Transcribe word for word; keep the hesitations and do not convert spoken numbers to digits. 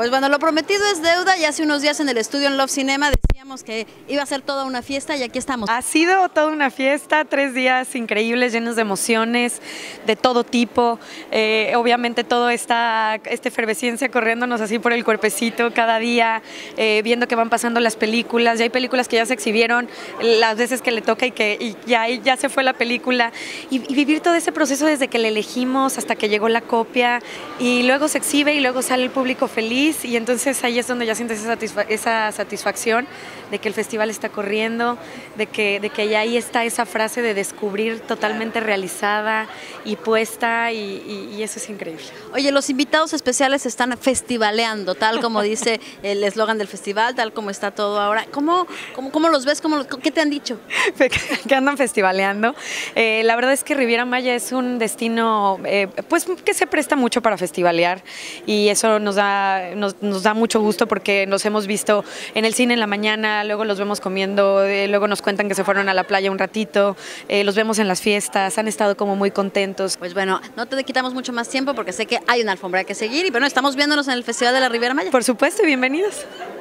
Pues bueno, lo prometido es deuda y hace unos días en el estudio en Love Cinema decíamos que iba a ser toda una fiesta y aquí estamos. Ha sido toda una fiesta, tres días increíbles, llenos de emociones, de todo tipo. Eh, obviamente toda esta, esta efervescencia corriéndonos así por el cuerpecito cada día, eh, viendo que van pasando las películas. Ya hay películas que ya se exhibieron las veces que le toca y que y ya, ya se fue la película. Y, y vivir todo ese proceso desde que le elegimos hasta que llegó la copia y luego se exhibe y luego sale el público feliz. Y entonces ahí es donde ya sientes esa, satisfa esa satisfacción de que el festival está corriendo, de que, de que ya ahí está esa frase de descubrir totalmente realizada y puesta y, y, y eso es increíble. Oye, los invitados especiales están festivaleando, tal como dice el eslogan del festival, tal como está todo ahora. ¿Cómo, cómo, cómo los ves? ¿Cómo, ¿Qué te han dicho? Que andan festivaleando. Eh, la verdad es que Riviera Maya es un destino eh, pues que se presta mucho para festivalear y eso nos da Nos, nos da mucho gusto porque nos hemos visto en el cine en la mañana, luego los vemos comiendo, eh, luego nos cuentan que se fueron a la playa un ratito, eh, los vemos en las fiestas, han estado como muy contentos. Pues bueno, no te quitamos mucho más tiempo porque sé que hay una alfombra que seguir y bueno, estamos viéndonos en el Festival de la Riviera Maya. Por supuesto, bienvenidos.